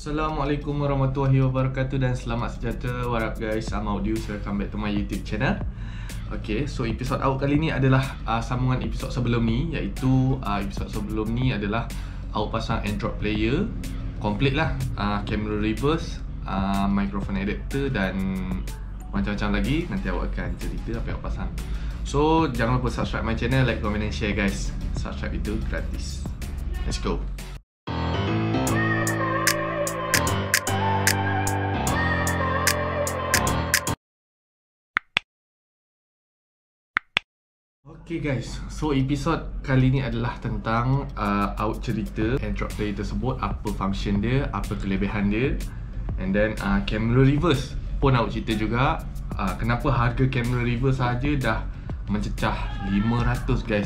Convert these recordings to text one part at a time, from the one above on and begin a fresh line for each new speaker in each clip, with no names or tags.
Assalamualaikum warahmatullahi wabarakatuh dan selamat sejahtera. What up guys, I'm Audius. Welcome back to my YouTube channel. Okay, so episod awal kali ni adalah sambungan episod sebelum ni, iaitu episod sebelum ni adalah awak pasang Android player complete lah, camera reverse, microphone adapter dan macam-macam lagi. Nanti awak akan cerita apa yang awak pasang. So jangan lupa subscribe my channel, like, comment and share guys. Subscribe itu gratis. Let's go. Okay guys, so episod kali ni adalah tentang awak cerita Android player tersebut, apa function dia, apa kelebihan dia, and then camera reverse pun awak cerita juga kenapa harga camera reverse saja dah mencecah 500 guys .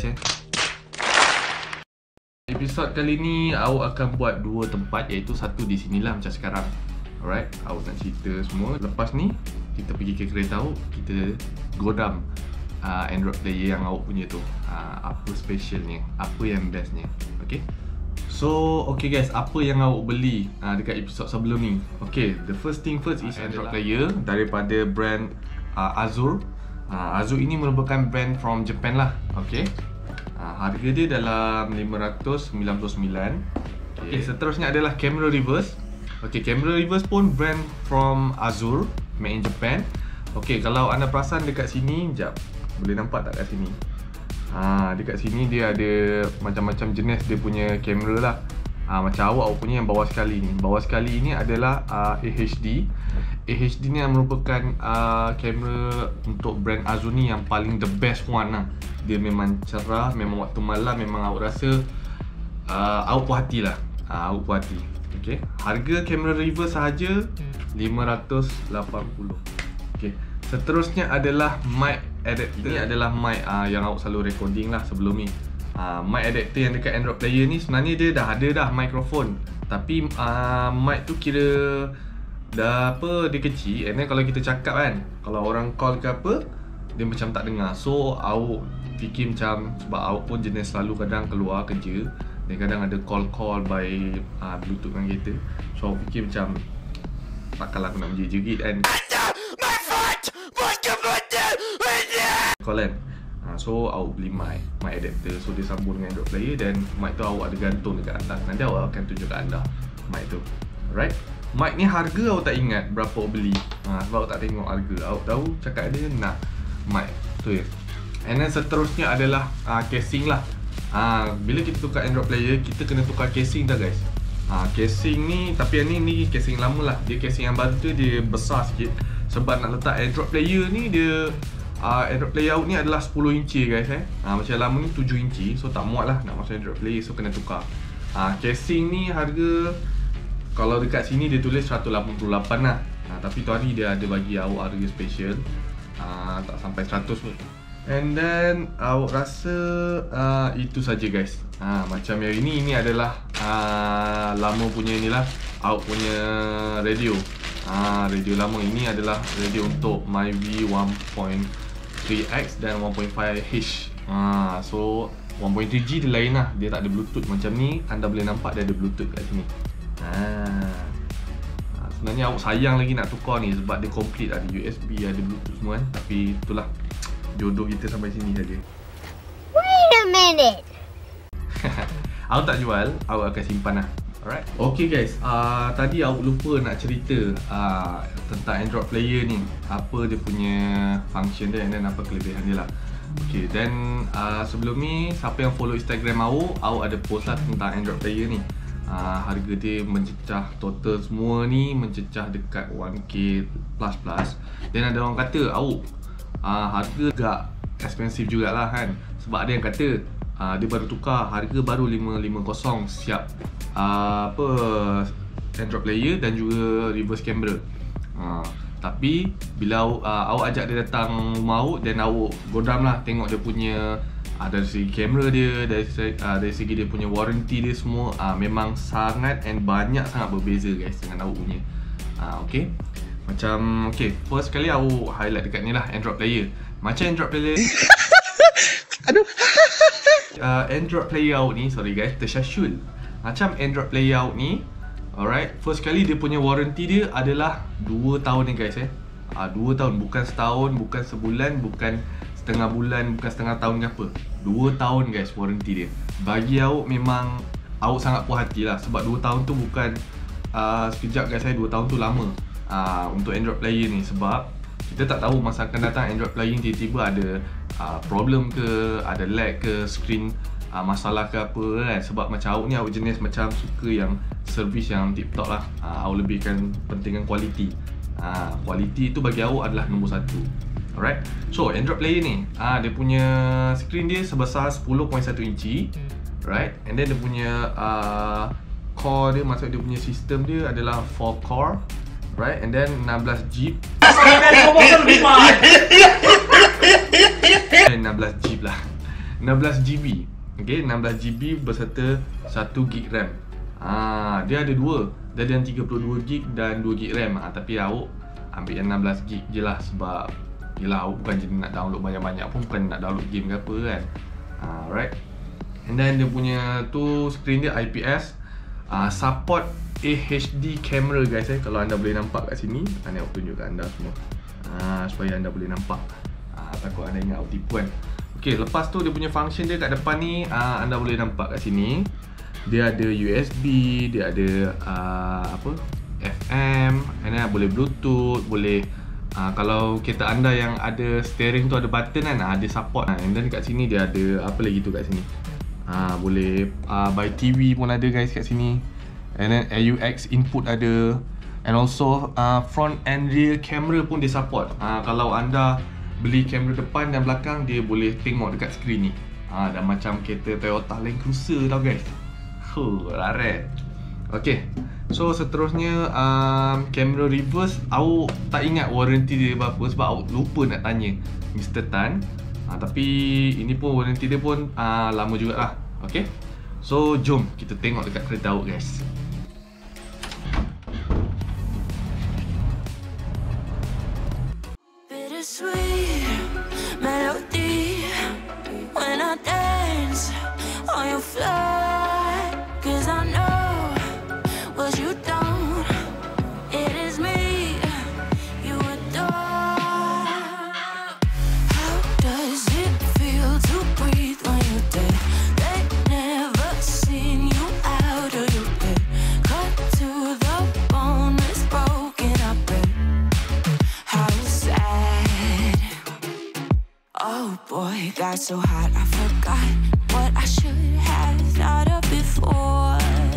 Episod kali ni awak akan buat dua tempat, iaitu satu di sinilah macam sekarang. Alright, awak nak cerita semua. Lepas ni kita pergi ke kereta awak, kita godam Android player yang awak punya tu, apa specialnya, apa yang bestnya. Okay, so okay guys, apa yang awak beli dekat episod sebelum ni. Okay, the first thing first is Android player daripada brand Azur. Azur ini merupakan brand from Japan lah. Okay, harga dia dalam 599. Okay, seterusnya adalah camera reverse. Okay, camera reverse pun brand from Azur, made in Japan. Okay, kalau anda perasan dekat sini, jap, boleh nampak tak kat sini? Dekat sini dia ada macam-macam jenis dia punya kamera lah. Macam awak punya yang bawah sekali ni. Bawah sekali ni adalah AHD. AHD ni merupakan kamera untuk brand Azur ni yang paling the best one lah. Dia memang cerah, memang waktu malam memang awak rasa awak puas hati lah. Awak puas hati. Okay, harga kamera reverse sahaja 580. Okay, seterusnya adalah mic adapter. Ini adalah mic yang awak selalu recording lah sebelum ni. Mic adapter yang dekat Android player ni sebenarnya dia dah ada dah mikrofon, tapi mic tu kira dah apa, dia kecil. And then kalau kita cakap kan, kalau orang call ke apa, dia macam tak dengar. So awak fikir macam, sebab awak pun jenis selalu kadang keluar kerja dan kadang ada call by bluetooth kan kereta. So awak fikir macam takkanlah aku nak menjerit kan, call kan. So awak beli mic adapter. So dia sambung dengan Android player dan mic tu awak ada gantung dekat atas. Nanti awak akan tunjuk kat anda mic tu. Alright, mic ni harga awak tak ingat berapa awak beli, sebab awak tak tengok harga. Awak tahu cakap dia nak mic tu je. And then seterusnya adalah casing lah. Bila kita tukar Android player, kita kena tukar casing dah guys. Casing ni, tapi yang ni casing lama lah. Dia casing yang baru tu dia besar sikit, sebab nak letak Android player ni, dia Android player out ni adalah 10 inci guys macam lama ni 7 inci. So tak muat lah nak masuk Android player, so kena tukar. Casing ni harga, kalau dekat sini dia tulis 188 lah, tapi tu hari dia ada bagi awak harga special, tak sampai 100 pun. And then awak rasa itu saja guys. Macam yang ini adalah lama punya inilah, awak punya radio. Radio lama ini adalah radio untuk Myvi 1.3X dan 1.5H. So 1.3G dia lain lah, dia tak ada bluetooth macam ni. Anda boleh nampak dia ada bluetooth kat sini. Sebenarnya awak sayang lagi nak tukar ni, sebab dia complete, ada USB, ada bluetooth semua kan. Tapi itulah, jodoh kita sampai sini saja.
Wait a minute.
Awak tak jual, awak akan simpan lah. Alright. Okay guys, tadi awak lupa nak cerita tentang Android player ni, apa dia punya function dia dan apa kelebihan dia lah. Okay, dan sebelum ni, siapa yang follow Instagram awak ada post lah tentang Android player ni. Harga dia mencecah, total semua ni mencecah dekat 1k plus. Dan ada orang kata awak harga agak expensive jugalah kan, sebab ada yang kata dia baru tukar, harga baru 550 siap apa Android player dan juga reverse camera. Tapi bila awak ajak dia datang rumah awak dan awak godam lah, tengok dia punya dari segi kamera dia, dari segi dia punya warranty dia semua, memang sangat and banyak sangat berbeza guys dengan awak punya. Okay, macam okay, first kali awak highlight dekat ni lah, Android player. Macam Android player aduh Android player awak ni, sorry guys, tersyashul. Macam Android player awak ni Alright, first kali dia punya warranty dia adalah 2 tahun ni guys 2 tahun, bukan setahun, bukan sebulan, bukan setengah bulan, bukan setengah tahun ke apa. 2 tahun guys warranty dia. Bagi awak memang awak sangat puas hati lah, sebab 2 tahun tu bukan sekejap guys 2 tahun tu lama untuk Android player ni. Sebab kita tak tahu masa akan datang Android player tiba-tiba ada problem ke, ada lag ke, screen masalah ke apa kan. Sebab macam awak ni, awak jenis macam suka yang servis yang tip-top lah. Awak lebihkan pentingan kualiti. Kualiti tu bagi awak adalah nombor 1. Alright, so Android player ni dia punya screen dia sebesar 10.1 inci. Right, and then dia punya core dia, maksud dia punya sistem dia adalah 4 core. Right, and then 16 GB 16 GB lah, 16 GB. Okay, 16 GB berserta 1 GB RAM. Dia ada dua. Dia ada yang 32 GB dan 2 GB RAM. Tapi awak ambil yang 16 GB je lah. Sebab yelah, awak bukan jenis nak download banyak-banyak pun, bukan nak download game ke apa kan. Right. And then dia punya tu screen dia IPS. Support HD camera guys kalau anda boleh nampak kat sini. Ni aku tunjuk kat anda semua. Supaya anda boleh nampak. Takut anda ingat awak tipu kan. Okay, lepas tu dia punya function dia kat depan ni, anda boleh nampak kat sini. Dia ada USB, dia ada FM, and then boleh Bluetooth, boleh kalau kereta anda yang ada steering tu ada button kan, dia support. And then kat sini dia ada apa lagi tu kat sini. Boleh by TV pun ada guys kat sini. And then AUX input ada. And also front and rear camera pun dia support. Kalau anda beli kamera depan dan belakang, dia boleh tengok dekat skrin ni. Dah macam kereta Toyota Land Cruiser tau guys. Larat. Okay, so seterusnya kamera reverse. Awak tak ingat warranty dia berapa sebab awak lupa nak tanya Mr. Tan. Tapi ini pun warranty dia pun lama jugalah. Okay, so jom kita tengok dekat kereta awak guys.
Got so hot, I forgot what I should have thought of before.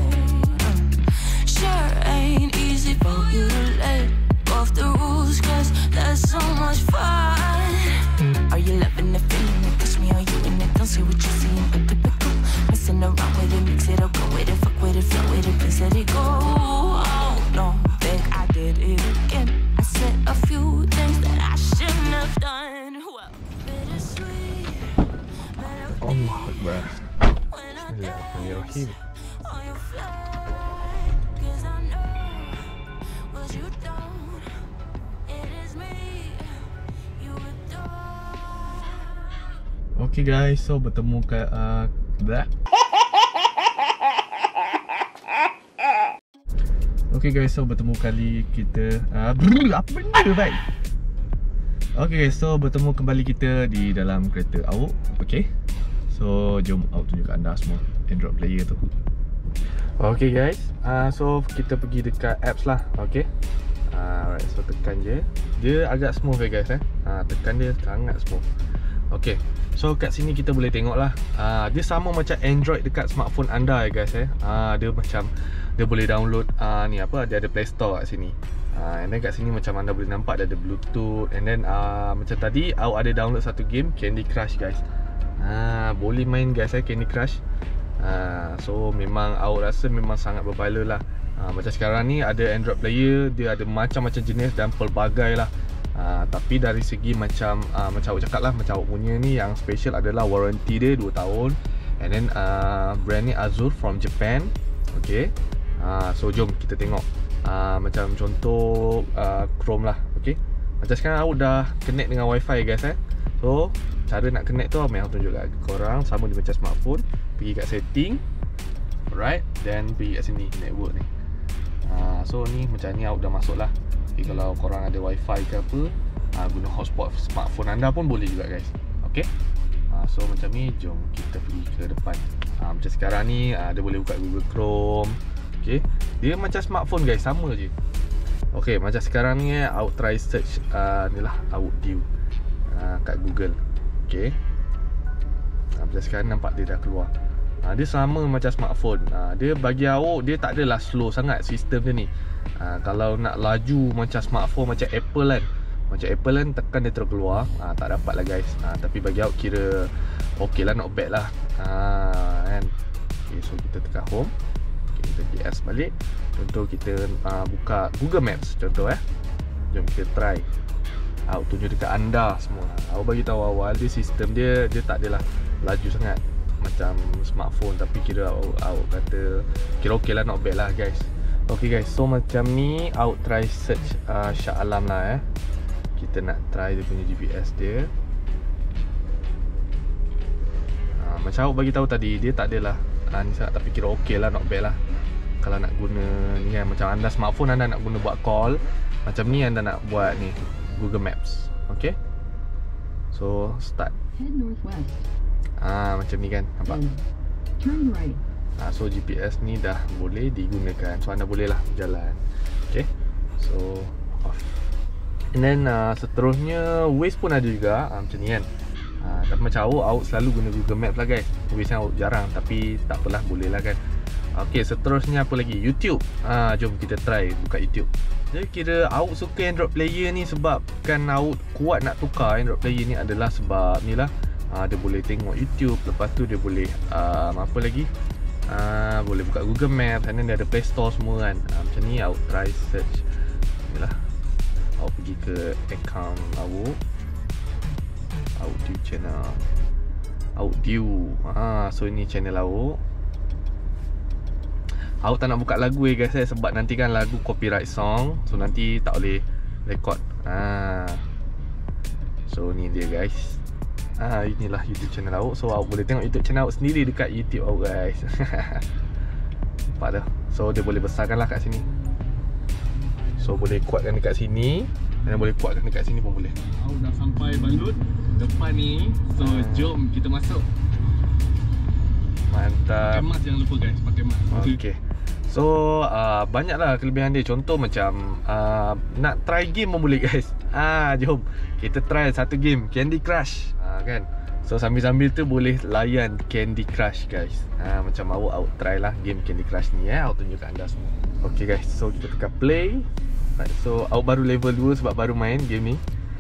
Sure ain't easy for you to let go of the rules, cause that's so much fun. Are you loving the feeling that push me? Are you in it? Don't say what you're seeing, but typical. Messing around with it, mix it up, go with it, fuck with it, flow with it, please let it go. Oh no, think I did it again. I said a few things that I shouldn't have done. Well, bittersweet.
Allah Akbar. Bismillahirrahmanirrahim. Okay guys, so bertemu kat Okay guys, so bertemu kali kita apa benda baik. Okay guys, so bertemu kembali kita di dalam kereta awak. Okay, so jom awak tunjuk kat anda semua Android player tu. Okay guys, so kita pergi dekat apps lah. Okay, alright, so tekan je. Dia agak smooth guys tekan dia sangat smooth. Okay, so kat sini kita boleh tengok lah. Dia sama macam Android dekat smartphone anda guys dia macam dia boleh download ni apa, dia ada Play Store kat sini. And then kat sini macam anda boleh nampak dia ada Bluetooth. And then macam tadi awak ada download satu game Candy Crush guys. Boleh main guys Candy Crush. So memang awak rasa memang sangat berbala lah. Macam sekarang ni ada Android player, dia ada macam-macam jenis dan pelbagai lah. Tapi dari segi macam awak cakap lah, macam awak punya ni yang special adalah warranty dia 2 tahun. And then brand ni Azure from Japan. Okay, so jom kita tengok macam contoh Chrome lah. Okay, macam sekarang awak dah connect dengan wifi guys So cara nak connect tu memang tunjuk kat korang. Sama dia macam smartphone. Pergi kat setting. Alright, then pergi kat sini network ni. So ni macam ni awak dah masuk lah. Okay, kalau korang ada wifi ke apa, guna hotspot smartphone anda pun boleh juga guys. Okay, so macam ni, jom kita pergi ke depan. Macam sekarang ni dia boleh buka Google Chrome. Okay, dia macam smartphone guys, sama je. Okay, macam sekarang ni awak try search ni lah, awak view kat Google. Okay, macam sekarang nampak dia dah keluar. Dia sama macam smartphone. Dia bagi awak, dia tak adalah slow sangat sistem dia ni. Kalau nak laju macam smartphone, macam Apple kan, tekan dia terus keluar. Tak dapat lah guys. Tapi bagi awak kira ok lah, not bad lah. Kan. Okay, so kita tekan home. Okay, kita PS balik. Contoh kita buka Google Maps contoh. Jom kita try. Awak tunjuk dekat anda semua. Awak bagi tahu awal dia sistem dia tak adalah laju sangat macam smartphone, tapi kira awak kata kira ok lah, not bad lah guys. Ok guys, so macam ni awak try search Shah Alam lah. Kita nak try dia punya GPS dia. Macam awak bagi tahu tadi, dia tak adalah ni sangat, tapi kira ok lah, not bad lah. Kalau nak guna ni kan, macam anda smartphone anda nak guna buat call, macam ni anda nak buat ni Google Maps. Ok, so start.
Head northwest.
Macam ni kan, nampak?
Turn right.
So GPS ni dah boleh digunakan. So anda boleh lah berjalan. Okay, so off. And then seterusnya Waze pun ada juga, macam ni kan. Tapi macam awak selalu guna Google Maps lah guys. Waze yang awak jarang, tapi tak apalah, boleh lah kan. Okay, seterusnya apa lagi? YouTube. Jom kita try buka YouTube. Jadi kira awak suka Android player ni sebabkan awak kuat nak tukar Android player ni adalah sebab ni lah. Dia boleh tengok YouTube. Lepas tu dia boleh apa lagi? Boleh buka Google Maps. Dan dia ada Play Store semua kan. Macam ni awak try search. Inilah, awak pergi ke account awak view channel. Awak view. So ini channel awak. Awak tak nak buka lagu guys sebab nanti kan lagu copyright song. So nanti tak boleh record. So ni dia guys. Inilah YouTube channel awak. So awak boleh tengok YouTube channel awak sendiri dekat YouTube awak guys. Nampak dah. So dia boleh besarkan lah kat sini. So boleh kuatkan dekat sini, dan boleh kuatkan dekat sini pun boleh. Awak dah sampai Balut depan ni. So jom kita masuk. Mantap. Pakai mask jangan lupa guys, pakai mask. Okay. So banyaklah kelebihan dia. Contoh macam nak try game pun boleh guys. Jom kita try satu game, Candy Crush. Kan. So sambil-sambil tu boleh layan Candy Crush guys. Macam awak try lah game Candy Crush ni. Awak tunjuk kat anda semua. Okay guys, so kita tekan play. So awak baru level 2 sebab baru main game ni.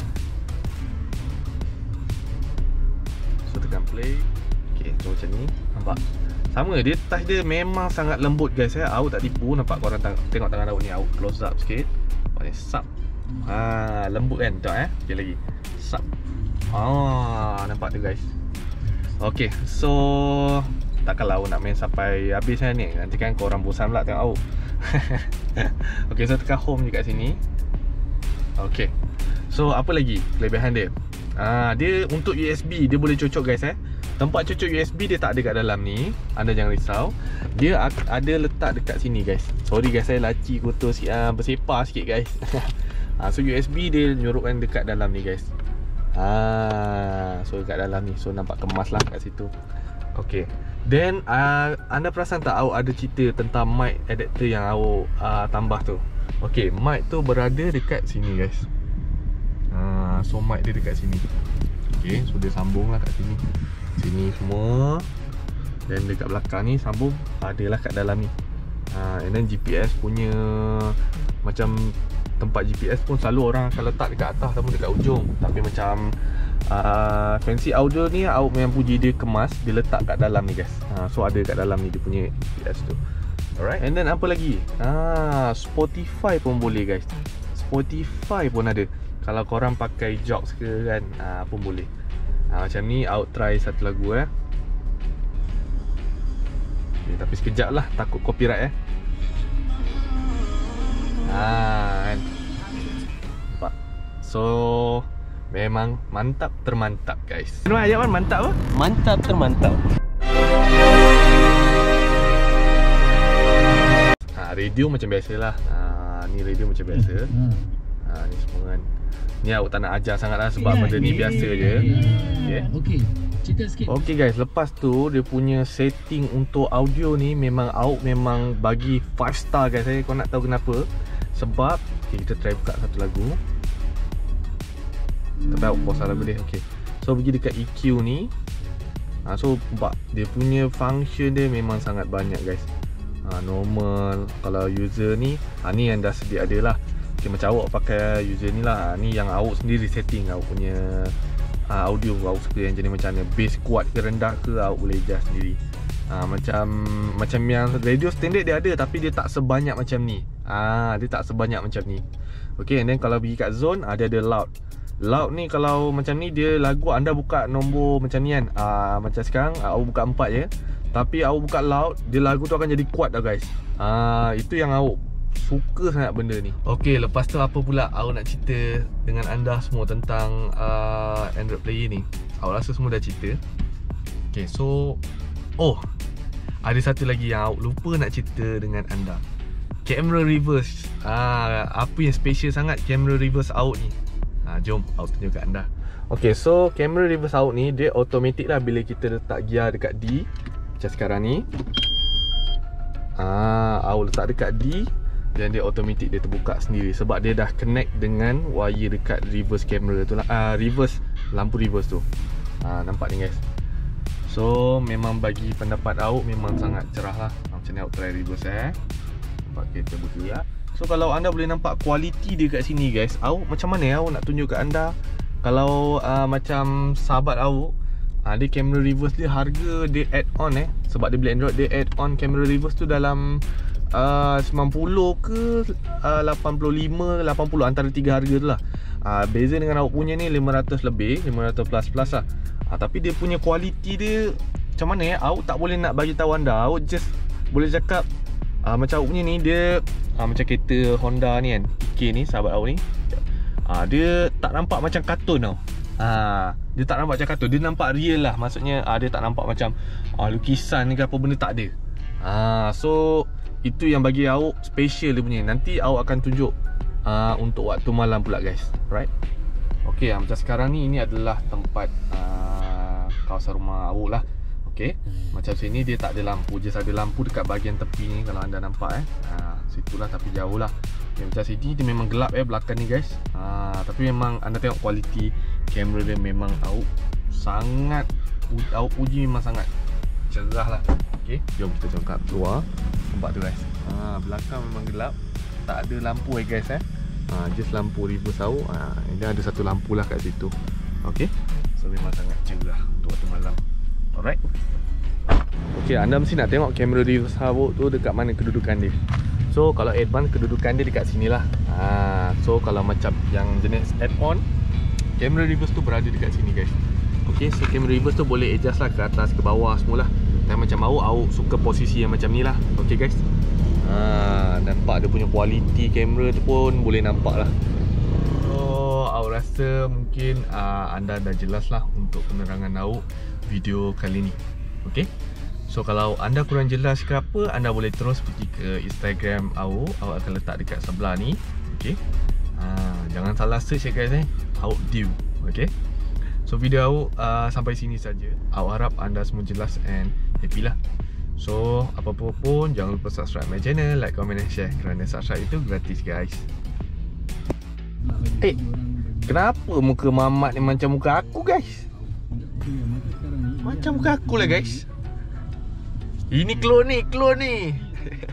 So tekan play. Okay, so macam ni. Nampak? Sama, dia touch dia memang sangat lembut guys. Awak tak tipu. Nampak korang tengok tangan awak ni. Awak close up sikit. Nampak ni, sub. Lembut kan? Tengok okay lagi. Sub. Nampak tu guys. Okay, so takkanlah awak nak main sampai habis kan ni. Nanti kan korang bosan pula tengok awak. Okay, so tekan home je kat sini. Okay, so apa lagi kelebihan dia? Dia untuk USB, dia boleh cocok guys. Tempat cocok USB dia tak ada kat dalam ni. Anda jangan risau. Dia ada letak dekat sini guys. Sorry guys, saya laci kotor bersepah sikit guys. So USB dia nyorokkan dekat dalam ni guys. So kat dalam ni. So nampak kemas lah kat situ. Okay, then anda perasan tak awak ada cerita tentang mic adapter yang awak tambah tu? Okay, mic tu berada dekat sini guys. So mic dia dekat sini. Okay, so dia sambung lah kat sini. Sini semua. Dan dekat belakang ni sambung. Adalah kat dalam ni. And then GPS punya, macam tempat GPS pun selalu orang akan letak dekat atas ataupun dekat ujung. Tapi macam fancy audio ni awak memang puji dia kemas. Dia letak kat dalam ni guys. So ada kat dalam ni dia punya GPS tu. Alright, and then apa lagi? Spotify pun boleh guys. Spotify pun ada. Kalau korang pakai Joox ke kan, pun boleh. Macam ni awak try satu lagu okay, tapi sekejap lah, takut copyright kan. Nampak? So memang mantap termantap guys. Kenapa ayat kan mantap apa?
Mantap termantap.
Radio macam biasa lah. Ni radio macam biasa. Ni semua kan. Ni awak tak nak ajar sangat lah sebab benda ni biasa je.
Okay, cerita sikit.
Okay guys, lepas tu dia punya setting untuk audio ni memang awak memang bagi 5 star guys. Kau nak tahu kenapa? Sebab kita try buka satu lagu. Tapi awak pause lagu dia. Okay, so pergi dekat EQ ni. So dia punya function dia memang sangat banyak guys. Normal. Kalau user ni, ni yang dah sedia ada lah. Okay, macam awak pakai user ni lah. Ni yang awak sendiri setting awak punya audio. Awak suka yang jenis macam mana, bass kuat ke rendah ke, awak boleh adjust sendiri. Macam yang radio standard dia ada, tapi dia tak sebanyak macam ni. Dia tak sebanyak macam ni. Okay, and then kalau pergi kat zone, dia ada loud. Loud ni kalau macam ni, dia lagu anda buka nombor macam ni kan. Macam sekarang awak buka 4 je, tapi awak buka loud, dia lagu tu akan jadi kuat dah guys. Itu yang awak suka sangat benda ni. Okay, lepas tu apa pula awak nak cerita dengan anda semua tentang Android player ni? Awak rasa semua dah cerita. Okay, so ada satu lagi yang awak lupa nak cerita dengan anda. Camera reverse. Apa yang special sangat camera reverse awak ni? Jom awak tunjuk kat anda. Okay, so camera reverse awak ni dia automatic lah bila kita letak gear dekat D. Macam sekarang ni, awak letak dekat D, dan dia automatic dia terbuka sendiri sebab dia dah connect dengan wire dekat reverse camera tu lah. Reverse, lampu reverse tu. Nampak ni guys. So memang bagi pendapat awak memang sangat cerah lah. Macam ni awak try reverse nampak kereta bergerak. So kalau anda boleh nampak kualiti dia kat sini guys, awak macam mana awak nak tunjuk kat anda. Kalau macam sahabat awak, dia camera reverse dia harga dia add on sebab dia beli Android, dia add on camera reverse tu dalam 90 ke 85, 80 antara 3 harga tu lah. Beza dengan awak punya ni 500 lebih, 500 plus lah. Tapi dia punya kualiti dia macam mana awak tak boleh nak bagi tahu anda. Awak just boleh cakap macam awak punya ni dia macam kereta Honda ni kan, TK ni sahabat awak ni, dia tak nampak macam kartun tau. Dia tak nampak macam kartun, dia nampak real lah. Maksudnya dia tak nampak macam lukisan ni ke apa benda, tak ada. So itu yang bagi awak special dia punya. Nanti awak akan tunjuk untuk waktu malam pula guys. Right? Okay, macam sekarang ni, ini adalah tempat kawasan rumah awak lah. Okay, macam sini dia tak ada lampu, just ada lampu dekat bahagian tepi ni kalau anda nampak situlah, tapi jauh lah. Okay, macam sini dia memang gelap belakang ni guys. Tapi memang anda tengok kualiti kamera dia memang awak sangat, awak puji memang sangat cerah lah. Okay, jom kita jongkak keluar. Nampak tu guys, belakang memang gelap, tak ada lampu guys just lampu reverse awak. Dia ada satu lampu lah kat situ. Okay, so memang sangat cerah untuk waktu malam. Alright. Okay, anda mesti nak tengok kamera reverse awak tu dekat mana kedudukan dia. So kalau advance, kedudukan dia dekat sini lah. So kalau macam yang jenis add-on, kamera reverse tu berada dekat sini guys. Okay, so kamera reverse tu boleh adjust lah ke atas, ke bawah semualah. Dan macam awak suka posisi yang macam ni lah. Okay guys, nampak dia punya kualiti kamera tu pun boleh nampak lah. So awak rasa mungkin anda dah jelas lah untuk penerangan awak video kali ni. Okay, so kalau anda kurang jelas ke apa, anda boleh terus pergi ke Instagram awak akan letak dekat sebelah ni. Okay, jangan salah search guys awak Dew. Okay, so video awak sampai sini saja. Awak harap anda semua jelas and happy lah. So apa-apa pun jangan lupa subscribe my channel, like, comment and share, kerana subscribe itu gratis guys. Kenapa muka Mamat ni macam muka aku guys? Macam muka aku lah guys. Ini clone ni